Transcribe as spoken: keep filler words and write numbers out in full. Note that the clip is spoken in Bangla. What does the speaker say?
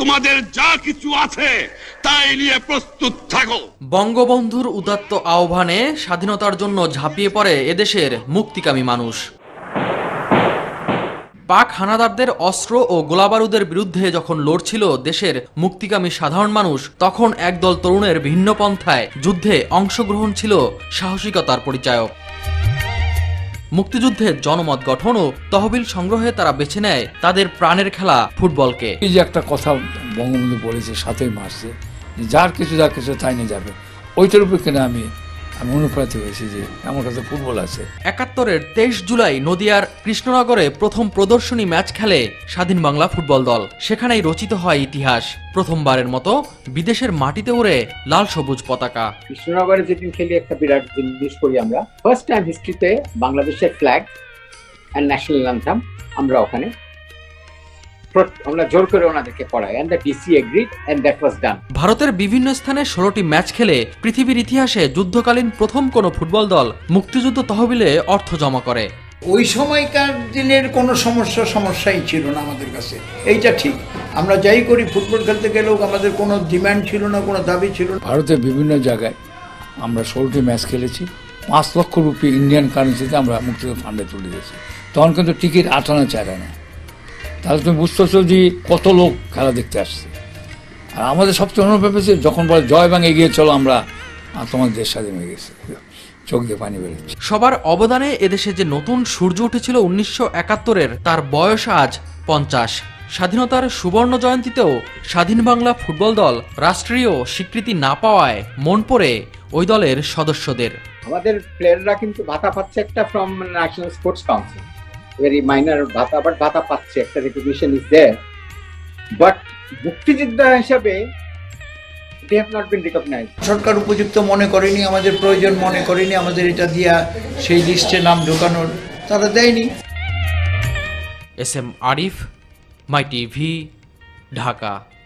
তোমাদের যা কিছু আছে তাই নিয়ে প্রস্তুত থাকো। বঙ্গবন্ধুর উদাত্ত আহ্বানে স্বাধীনতার জন্য ঝাঁপিয়ে পড়ে এদেশের মুক্তিকামী মানুষ। পাক হানাদারদের অস্ত্র ও গোলাবারুদের বিরুদ্ধে যখন লড়ছিল দেশের মুক্তিকামী সাধারণ মানুষ, তখন একদল তরুণের ভিন্ন পন্থায় যুদ্ধে অংশগ্রহণ ছিল সাহসিকতার পরিচায়ক। মুক্তিযুদ্ধের জনমত গঠন ও তহবিল সংগ্রহে তারা বেছে নেয় তাদের প্রাণের খেলা ফুটবলকে। এই যে একটা কথা বঙ্গবন্ধু বলেছে সাতই মার্চে, যার কিছু যা কিছু তাই নিয়ে যাবে, ওইটার উপর কিনা আমি আমি অনুপ্রাণিত হয়েছি যে আমার কাছে ফুটবল আছে। একাত্তরের তেইশ জুলাই নদিয়ার কৃষ্ণনগরে প্রথম প্রদর্শনী ম্যাচ খেলে স্বাধীন বাংলা ফুটবল দল। সেখানেই রচিত হয় ইতিহাস। প্রথমবারের মতো বিদেশের মাটিতে উড়ে লাল সবুজ পতাকা। কৃষ্ণনগরে যেদিন খেলি একটা বিরাট জিনিস করি আমরা, ফার্স্ট টাইম হিস্ট্রিতে বাংলাদেশের ফ্ল্যাগ এন্ড ন্যাশনাল অ্যান্থেম আমরা ওখানে আমরা জোর করে ওনাদেরকে পড়াই, and the DC agreed and that was done. ভারতের বিভিন্ন স্থানে ষোলোটি ম্যাচ খেলে পৃথিবীর ইতিহাসে যুদ্ধকালীন প্রথম কোনো ফুটবল দল মুক্তিযুদ্ধ তহবিলে অর্থ জমা করে। ওই সময়কার দিনের কোনো সমস্যা সমস্যাই ছিল না আমাদের কাছে, এইটা ঠিক। আমরা যাই করি ফুটবল খেলতে গেলেও আমাদের কোনো ডিমান্ড ছিল না, কোনো দাবি ছিল না। ভারতের বিভিন্ন জায়গায় আমরা ষোলোটি ম্যাচ খেলেছি, পাঁচ লক্ষ রুপি ইন্ডিয়ান কারেন্সিতে আমরা মুক্তিযুদ্ধ ফান্ডে তুলে দিয়েছি। তখন কিন্তু টিকিট আট আনা চার আনা। তাহলে তুমি বুঝতেছো যে কত লোক খেলা দেখতে আসছে। আর আমাদের সবচেয়ে অনুভব হয়েছে যখন বলে জয় বাংলা এগিয়ে চলো, আমরা তোমার দেশ স্বাধীন হয়ে গেছে, চোখ দিয়ে পানি বেরোচ্ছে। সবার অবদানে এদেশে যে নতুন সূর্য উঠেছিল উনিশশো একাত্তরের, তার বয়স আজ পঞ্চাশ। স্বাধীনতার সুবর্ণ জয়ন্তীতেও স্বাধীন বাংলা ফুটবল দল রাষ্ট্রীয় স্বীকৃতি না পাওয়ায় মন পড়ে ওই দলের সদস্যদের। আমাদের প্লেয়াররা কিন্তু ভাতা পাচ্ছে একটা from national sports council, very minor ভাতা, বাট ভাতা পাচ্ছে, একটা রিকগনিশন ইজ দেয়ার। বাট মুক্তিযোদ্ধা হিসাবে they have not been recognized. সরকার উপযুক্ত মনে করেনি, আমাদের প্রয়োজন মনে করেনি আমাদের এটা দিয়া সেই লিস্টে নাম ঢোকানোর, তারা দেয়নি। S M Arif, my TV, Dhaka.